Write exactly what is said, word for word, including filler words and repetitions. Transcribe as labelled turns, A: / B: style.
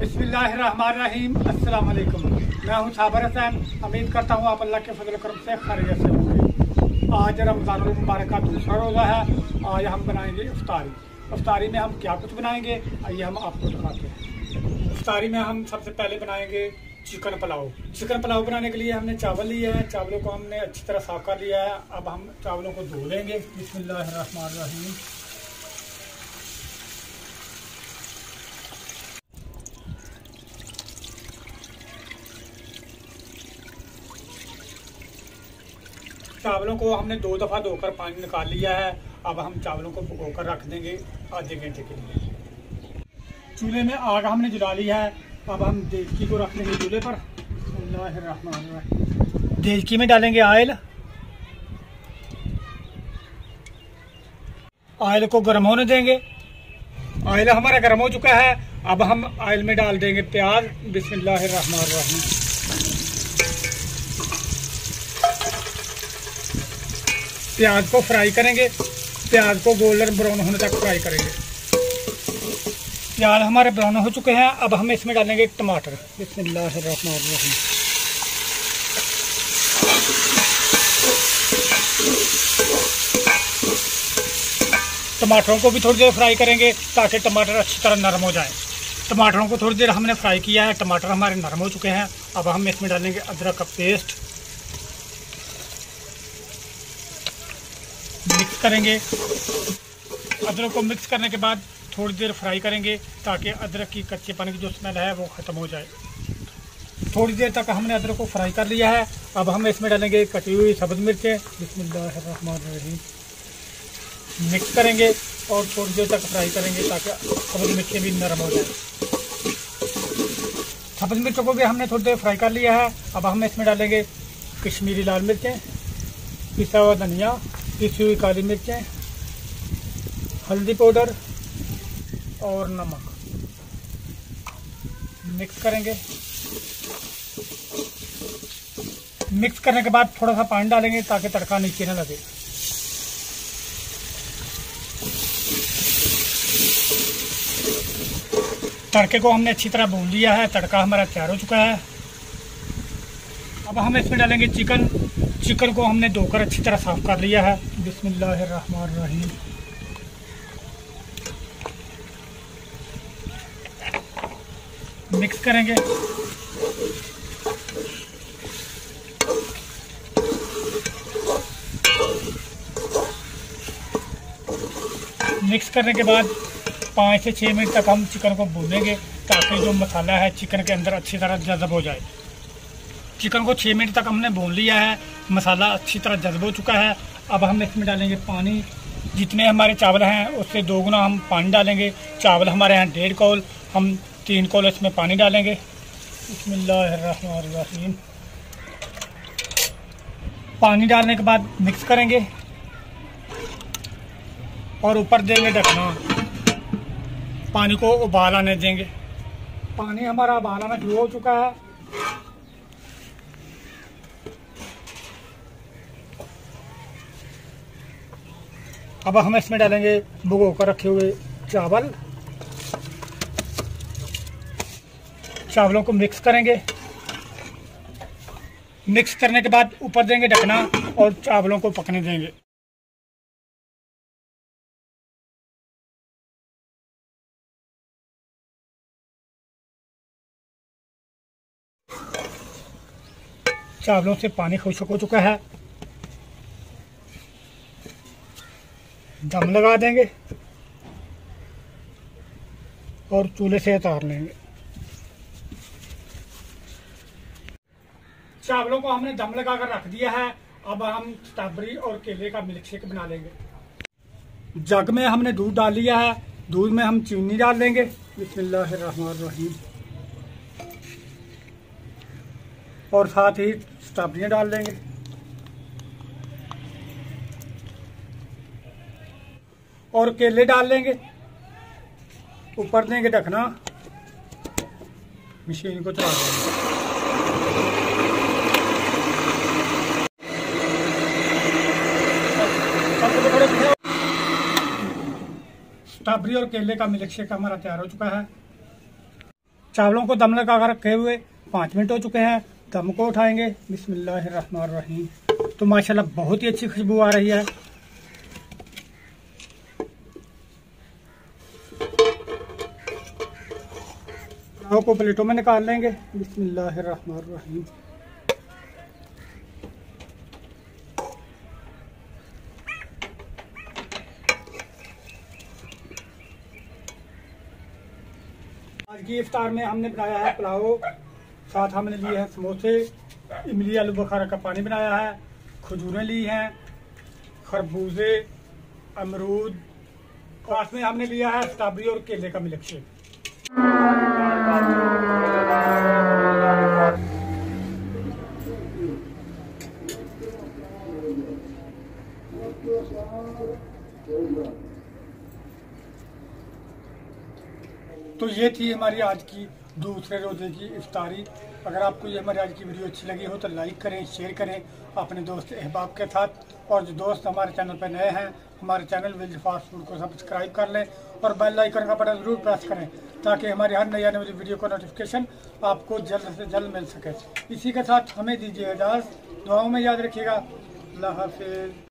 A: बिस्मिल्लाहिर्रहमानिर्रहीम, अस्सलाम वालेकुम। मैं हूँ साबर हसन। उम्मीद करता हूँ आप अल्लाह के फजल करम से खैरियत से होंगे। आज रमज़ानुल मुबारक का दूसरा रोज़ा है। आज हम बनाएंगे इफ्तारी। इफ्तारी में हम क्या कुछ बनाएंगे आइए हम आपको दिखाते हैं। इफ्तारी में हम सबसे पहले बनाएंगे चिकन पुलाव। चिकन पुलाव बनाने के लिए हमने चावल लिए हैं। चावलों को हमने अच्छी तरह साफ कर लिया है। अब हम चावलों को धो लेंगे। बिस्मिल्लाहिर्रहमानिर्रहीम। चावलों को हमने दो दफ़ा धोकर पानी निकाल लिया है। अब हम चावलों को भिगोकर रख देंगे आधे घंटे के लिए। चूल्हे में आग हमने जला ली है। अब हम देगची को रख लेंगे चूल्हे पर। देगची में डालेंगे ऑयल। ऑयल को गर्म होने देंगे। ऑयल हमारा गर्म हो चुका है। अब हम ऑयल में डाल देंगे प्याज। बिस्मिल्लाहिर्रहमानिर्रहीम। प्याज को फ्राई करेंगे। प्याज को गोल्डन ब्राउन होने तक फ्राई करेंगे। प्याज हमारे ब्राउन हो चुके हैं। अब हम इसमें डालेंगे टमाटर। बिस्मिल्लाहिर्रहमानिर्रहीम। टमाटरों को भी थोड़ी देर फ्राई करेंगे ताकि टमाटर अच्छी तरह नरम हो जाए। टमाटरों को थोड़ी देर हमने फ्राई किया है। टमाटर हमारे नरम हो चुके हैं। अब हम इसमें डालेंगे अदरक का पेस्ट। मिक्स करेंगे। अदरक को मिक्स करने के बाद थोड़ी देर फ्राई करेंगे ताकि अदरक की कच्चेपन की जो स्मेल है वो ख़त्म हो जाए। थोड़ी देर तक हमने अदरक को फ्राई कर लिया है। अब हम इसमें डालेंगे कटी हुई सब्ज़ मिर्चें। बिस्मिल्लाहिर्रहमानिर्रहीम। मिक्स करेंगे और थोड़ी देर तक फ्राई करेंगे ताकि सब्ज़ मिर्चें भी नरम हो जाए। सब्ज़ मिर्चों को भी हमने थोड़ी देर फ्राई कर लिया है। अब हम इसमें डालेंगे कश्मीरी लाल मिर्चें, पिसा हुआ धनिया, पिसी हुई काली मिर्चें, हल्दी पाउडर और नमक। मिक्स करेंगे। मिक्स करने के बाद थोड़ा सा पानी डालेंगे ताकि तड़का नीचे न लगे। तड़के को हमने अच्छी तरह भून लिया है। तड़का हमारा तैयार हो चुका है। अब हम इसमें डालेंगे चिकन। चिकन को हमने धोकर अच्छी तरह साफ कर लिया है। बिस्मिल्लाहिर्रहमानिर्रहीम। मिक्स करेंगे। मिक्स करने के बाद पाँच से छः मिनट तक हम चिकन को भूनेंगे ताकि जो मसाला है चिकन के अंदर अच्छी तरह जज़ब हो जाए। चिकन को छः मिनट तक हमने भून लिया है। मसाला अच्छी तरह जज़ब हो चुका है। अब हम इसमें डालेंगे पानी। जितने हमारे चावल हैं उससे दो गुना हम पानी डालेंगे। चावल हमारे यहाँ डेढ़ कौल, हम तीन कौल इसमें पानी डालेंगे। बिस्मिल्लाहिर्रहमानिर्रहीम। पानी डालने के बाद मिक्स करेंगे और ऊपर देंगे ढकना। पानी को उबाल आने देंगे। पानी हमारा उबाल आना शुरू हो चुका है। अब हम इसमें डालेंगे भिगो कर रखे हुए चावल। चावलों को मिक्स करेंगे। मिक्स करने के बाद ऊपर देंगे ढकना और चावलों को पकने देंगे। चावलों से पानी खुश्क हो चुका है। दम लगा देंगे और चूल्हे से उतार लेंगे। चावलों को हमने दम लगा कर रख दिया है। अब हम स्ट्रॉबेरी और केले का मिल्क शेक बना लेंगे। जग में हमने दूध डाल लिया है। दूध में हम चीनी डाल देंगे। बिस्मिल्लाहिर्रहमानिर्रहीम। और साथ ही स्ट्रॉबेरियाँ डाल देंगे। और केले डाल लेंगे। ऊपर देंगे ढकना। मशीन को चला देंगे। स्ट्रॉबेरी और केले का मिल्क शेक हमारा तैयार हो चुका है। चावलों को दम लगा कर रखे हुए पाँच मिनट हो चुके हैं। दम को उठाएंगे। बिस्मिल्लाहिर्रहमानिर्रहीम। तो माशाल्लाह बहुत ही अच्छी खुशबू आ रही है। पुलाव को प्लेटों में निकाल लेंगे। बिस्मिल्लाहिर्रहमानिर्रहीम। आज की इफ्तार में हमने बनाया है पुलाव, साथ हमने लिए हैं समोसे, इमली आलू बुखारा का पानी बनाया है, खजूरें ली हैं, खरबूजे, अमरूद, साथ में हमने लिया है स्ट्रॉबेरी और केले का मिल्क शेक। तो ये थी हमारी आज की दूसरे रोजे की इफ्तारी। अगर आपको ये हमारी आज की वीडियो अच्छी लगी हो तो लाइक करें, शेयर करें अपने दोस्त अहबाब के साथ। और जो दोस्त हमारे चैनल पर नए हैं, हमारे चैनल विलेज फास्ट फूड को सब्सक्राइब कर लें और बेल आइकन का बटन जरूर प्रेस करें ताकि हमारी हर नई आने वाली वीडियो का नोटिफिकेशन आपको जल्द से जल्द मिल सके। इसी के साथ हमें दीजिए इजाज़त। दुआओं में याद रखिएगा। अल्लाह हाफिज़।